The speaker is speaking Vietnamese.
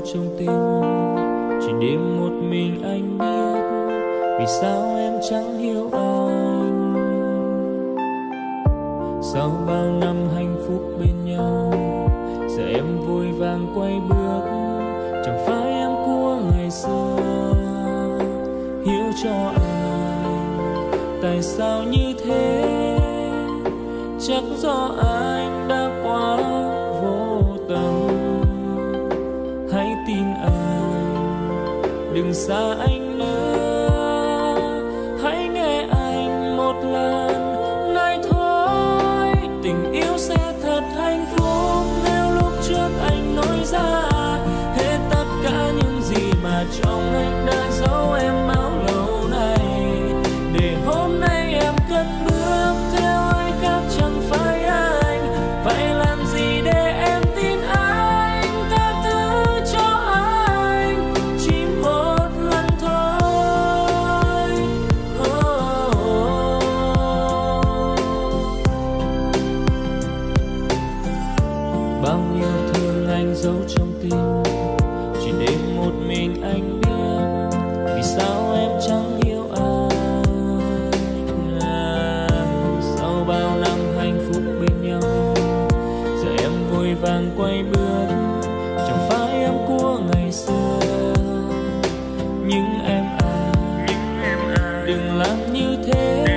trong tim, chỉ đêm một mình anh biết vì sao em chẳng hiểu anh. Sau bao năm hạnh phúc bên nhau, giờ em vội vàng quay bước, chẳng phải em của ngày xưa. Hiểu cho anh tại sao như thế, chắc do anh đã quá vô tâm. Hãy tin anh, đừng xa anh nữa, hãy nghe anh một lần này thôi. Tình yêu sẽ thật hạnh phúc nếu lúc trước anh nói ra hết tất cả những gì mà trong anh đã giấu em bao lâu nay, để hôm nay em cất bước theo ai khác chẳng phải anh. Phải làm gì để em tin anh, tha thứ cho anh chỉ một lần thôi. Bao nhiêu thương anh giấu trong tim, chỉ để một mình anh biết vì sao em chẳng yêu anh. Sau bao năm hạnh phúc bên nhau, giờ em vội vàng quay bước, chẳng phải em của ngày xưa. Nhưng em à, đừng làm như thế.